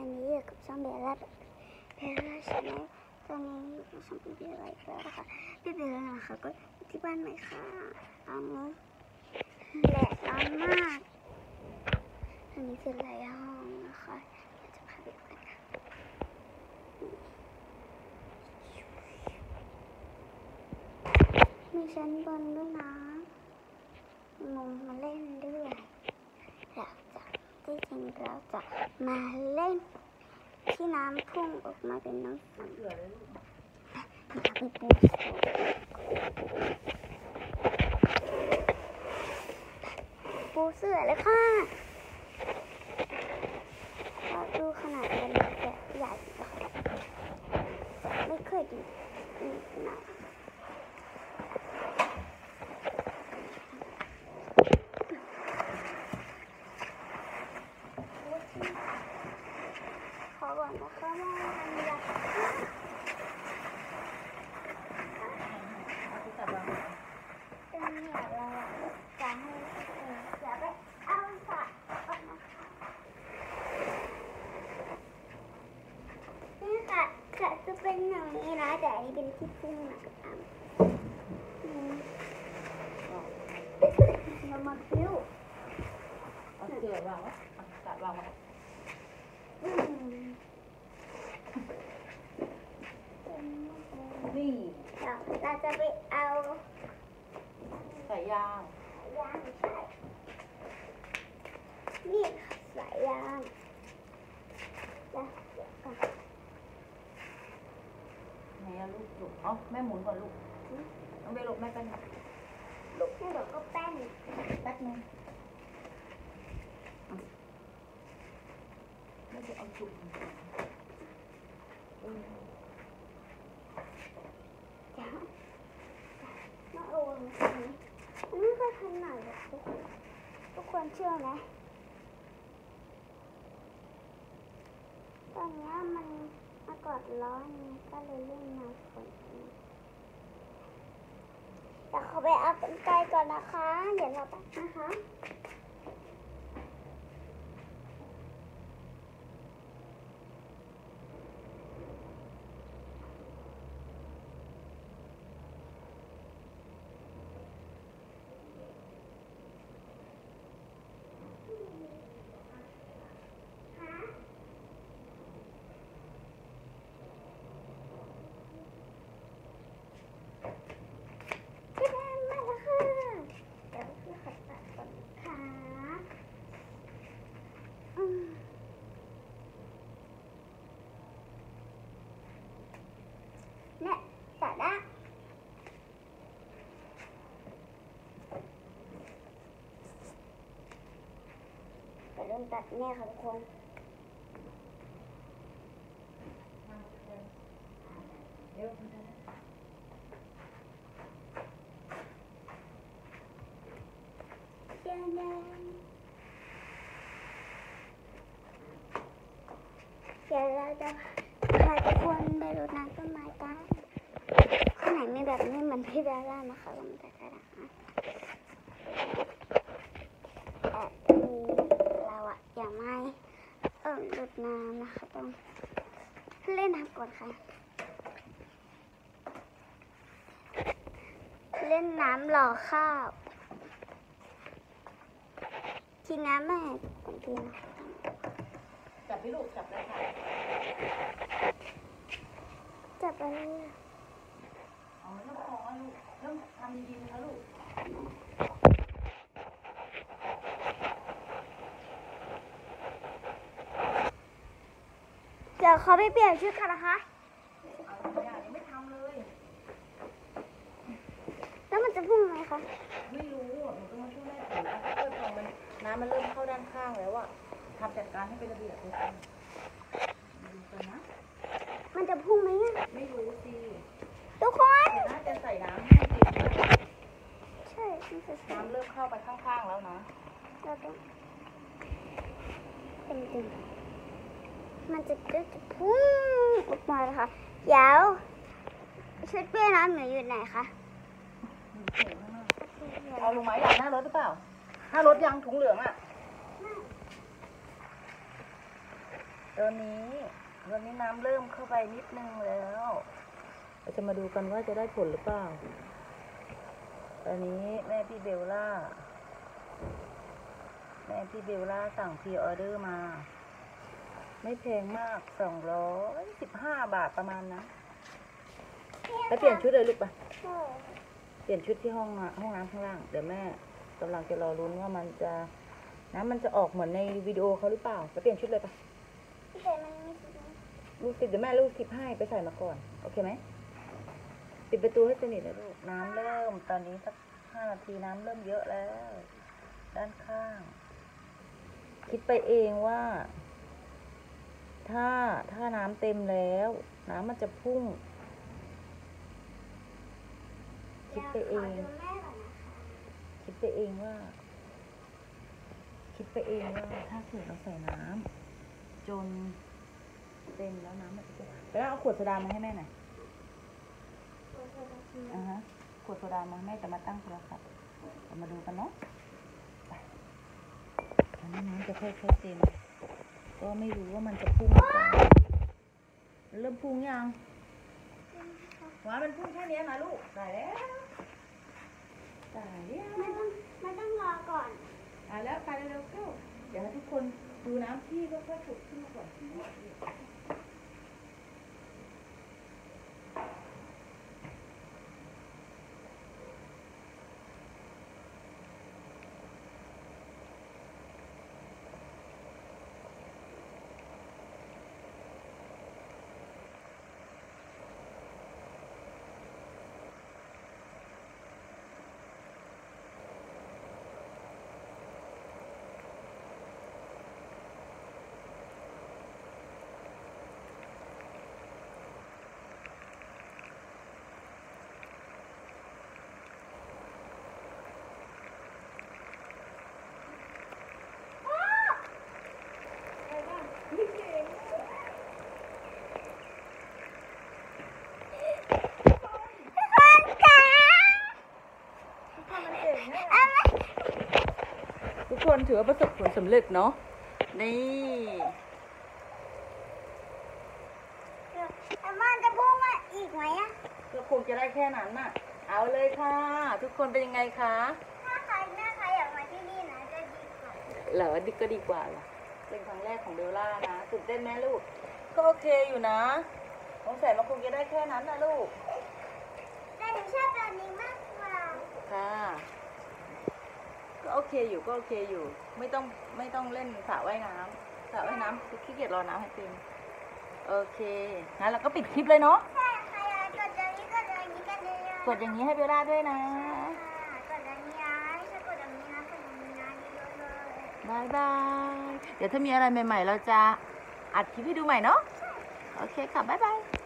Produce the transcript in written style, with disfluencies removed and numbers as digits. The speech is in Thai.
วันนี้อยู่กับช่องเบลล่าชาแนลตอนนี้อยู่กับช่องพี่เบลล่าอีกแล้วค่ะพี่เบลล่านะคะก็ที่บ้านใหม่ค่ะเอาแดดร้อนมากอันนี้คือหลายห้องนะคะจะพาไปดูกันค่ะมีชั้นบนด้วยนะงงมาเล่นด้วยที่จริงเราจะมาเล่นที่น้ำพุ่งออกมาเป็นน้ำฝนไปปูเสือเลยค่ะเราดูขนาดมันแบบใหญ่ไม่เคยดูนะขอบอกนะคะว่ามันอยากเป็นอย่างไรจะให้อย่าไปเอาสระก่อนนะคะนี่ค่ะจะเป็นอย่างนี้นะแต่อันนี้เป็นที่พุ่งนะคะเรามาคิ้วเอาเสือวางไว้ตัดวางไว้นี่เราจะไปเอาสายยางใช่นี่สายยางเดี๋ยวก่อนไหนอะลูกเอาแม่หมุนก่อนลูกต้องไปหลบแม่เป็นลูกให้บอกก็แป้นแป๊บนึงไม่จะเอาจุกมาโอนไม่ค่อยถนัดหรอกทุกคนเชื่อไหมตอนนี้มันอากาศร้อนก็เลยเล่นน้ำฝนแต่เขาไปเอากันไกลก่อนนะคะเดี๋ยวเราไปนะคะเนี่ยตัดได้แต่เริ่มตัดแน่ค่ะทุกคนเดี๋ยวเราจะพาทุกคนไปรดน้ำต้นไม้กันข้างไหนไม่แบบนี้เหมือนพี่เบลล่านะคะก็มันจะกระดังนะแต่ตอนนี้เราอะยังไม่รดน้ำนะคะต้องเล่นน้ำก่อนค่ะเล่นน้ำหล่อข้าวกินน้ำแม่ก่อนกินจับพี่ลูกจับเลยค่ะจับอะไรเอาเรื่องของลูกเรื่องทำดีๆนะคะลูกเดี๋ยวเขาไปเปลี่ยนชุดกันนะคะไม่ทำเลยแล้วมันจะพุ่งไหมคะไม่รู้หนูต้องมาช่วยแม่ถือเริ่มของมันน้ำมันเริ่มเข้าด้านข้างแล้วอะทำจัดการให้เป็นระเบียบทุกคนดูกันนะมันจะพุ่งไหมไม่รู้สิทุกคนน่าจะใส่น้ำให้ติดใช่น้ำเริ่มเข้าไปข้างๆแล้วนะเราต้องเป็นมันจะพุ่งออกมาเลยค่ะเดี๋ยวชุดเปี้ยน้ำหนูอยู่ไหนคะเอาลงไม้ยางหน้ารถหรือเปล่าหน้ารถยางถุงเหลืองอะตอนนี้น้ำเริ่มเข้าไปนิดนึงแล้วเราจะมาดูกันว่าจะได้ผลหรือเปล่าตอนนี้แม่พี่เบลล่าสั่งพรีออเดอร์มา ไม่แพงมาก215 บาทประมาณนั้นแล้วเปลี่ยนชุดเลยลูกปะเปลี่ยนชุดที่ห้องน้ำข้างล่างเดี๋ยวแม่กำลังจะรอรุ้นว่าน้ำมันจะออกเหมือนในวิดีโอเขาหรือเปล่าแล้วเปลี่ยนชุดเลยปะลูกติดเดี๋ยวแม่ลูกติดให้ไปใส่มาก่อนโอเคไหมปิดประตูให้สนิทนะลูกน้ำเริ่มตอนนี้สัก5 นาทีน้ำเริ่มเยอะแล้ว ด้านข้างคิดไปเองว่าถ้าน้ำเต็มแล้วน้ำมันจะพุ่งคิดไปเองว่าถ้าเกิดเราใส่น้ำจนเต็มแล้วน้ำมันจะไปแล้วเอาขวดโซดามาให้แม่หน่อยขวดโซดามาแม่จะมาตั้งโทรศัพท์เรามาดูกันเนาะตอนนี้น้ำจะค่อยๆเต็มก็ไม่รู้ว่ามันจะพุ่งหรือเปล่าเริ่มพุ่งยังหัวมันพุ่งแค่นี้นะลูกตายแล้วไม่ต้องรอก่อนแล้วไปเร็วๆเข้าเดี๋ยวให้ทุกคนดูน้ำที่ค่อยๆผุดขึ้นมาก่อนทุกคนถือว่าประสบผลสำเร็จเนาะนี่มันจะพุ่งมาอีกไหมอะก็คงจะได้แค่นั้นน่ะเอาเลยค่ะทุกคนเป็นยังไงคะถ้าใครอยากมาที่นี่นะจะดีกว่าเหรอดีกว่าเหรอเป็นครั้งแรกของเบลล่านะตื่นเต้นไหมลูกก็โอเคอยู่นะสงสัยมันคงจะได้แค่นั้นนะลูกแต่หนูชอบแบบนี้มากกว่าค่ะก็โอเคอยู่ไม่ต้องเล่นสระว่ายน้ำขี้เกียจรอน้ำให้เต็มโอเคงั้นเราก็ปิดคลิปเลยเนาะใช่ค่ะกดอย่างนี้กดอย่างนี้ให้เบลล่าด้วยนะกดอย่างนี้ไม่ใช่กดอย่างนี้นะกดอย่างนี้นะเยอะเลยบายเดี๋ยวถ้ามีอะไรใหม่ๆเราจะอัดคลิปให้ดูใหม่เนาะโอเคค่ะบ๊ายบาย